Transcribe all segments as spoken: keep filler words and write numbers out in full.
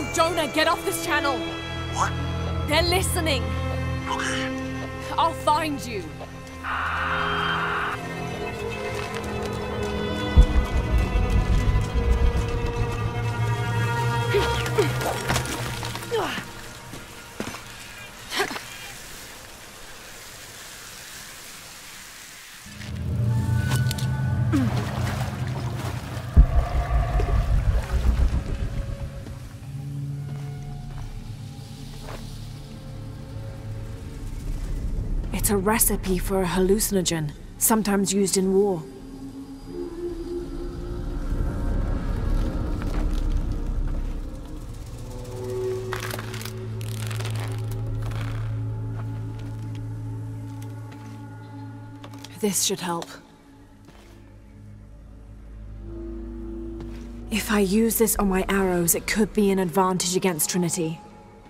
Jonah, get off this channel! What? They're listening! Okay. I'll find you! It's a recipe for a hallucinogen, sometimes used in war. This should help. If I use this on my arrows, it could be an advantage against Trinity.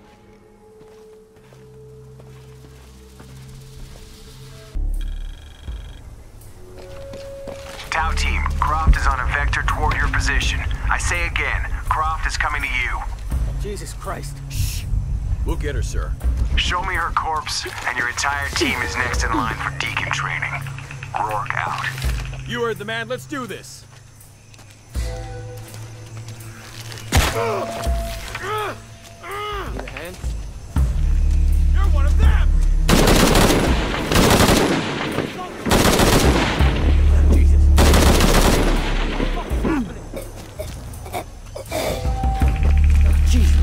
Tau team, Croft is on a vector toward your position. I say again, Croft is coming to you. Jesus Christ. Shh. We'll get her, sir. Show me her corpse, and your entire team is next in line for Deacon training. Rourke out. You heard the man. Let's do this. Need a hand? You're one of them! Jesus. What the fuck is happening? Jesus.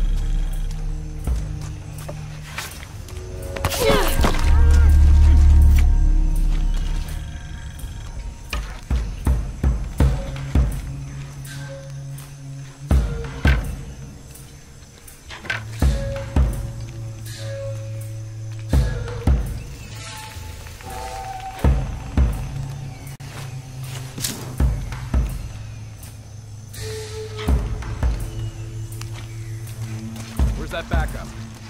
That backup.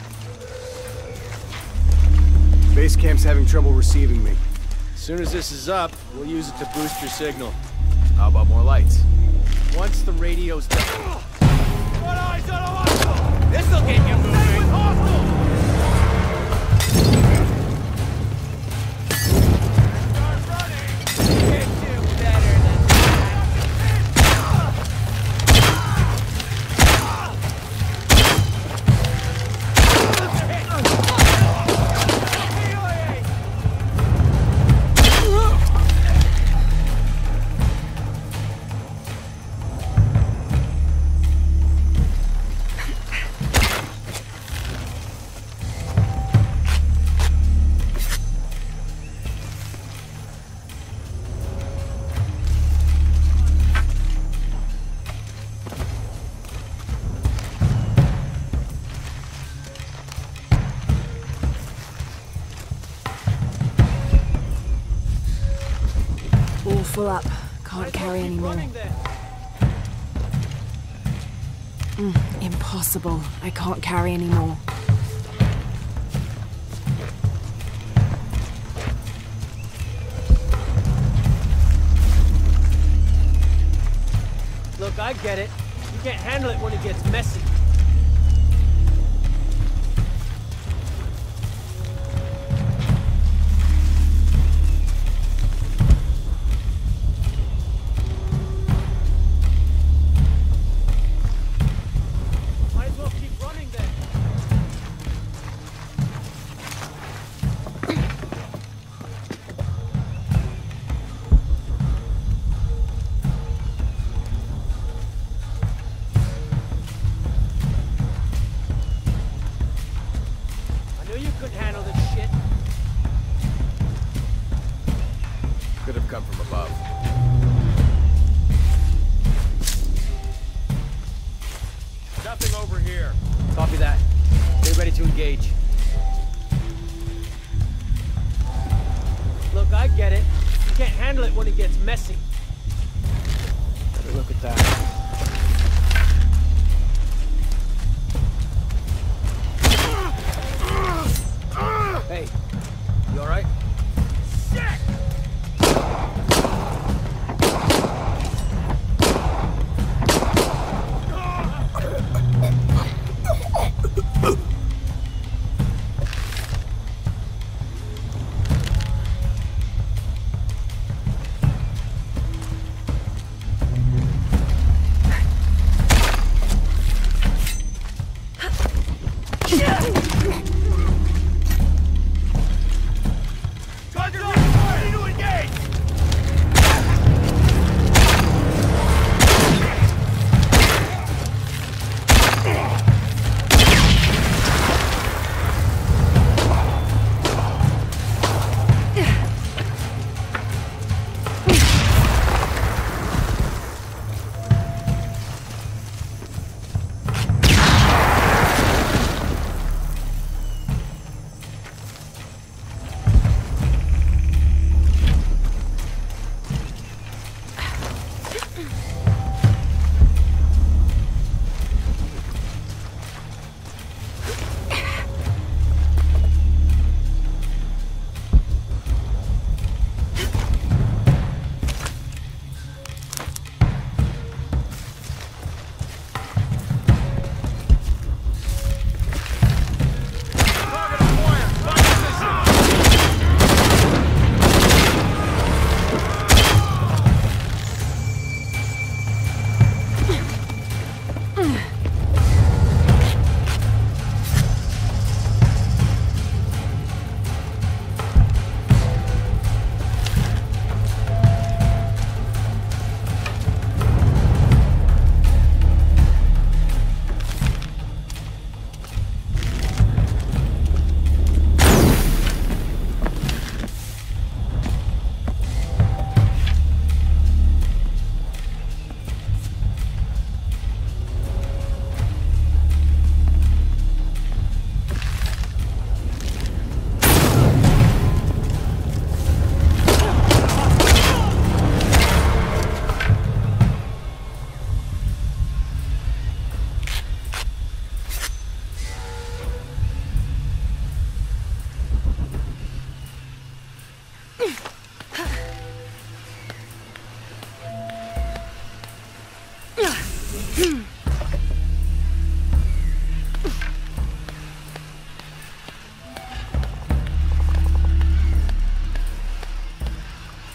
Base camp's having trouble receiving me. As soon as this is up, we'll use it to boost your signal. How about more lights? Once the radio's done. What eyes on a hostile? This'll get you moving. Stay with hostile! Start running! Can't do better than that. Full up. Can't carry anymore. Mm, impossible. I can't carry anymore. Look, I get it. You can't handle it when it gets messy. Come from above. Nothing over here. Copy that. Stay ready to engage. Look, I get it. You can't handle it when it gets messy. Better look at that. Hey, you all right? Shit!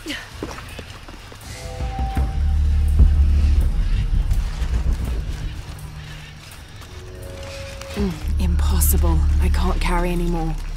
Mm, impossible. I can't carry anymore.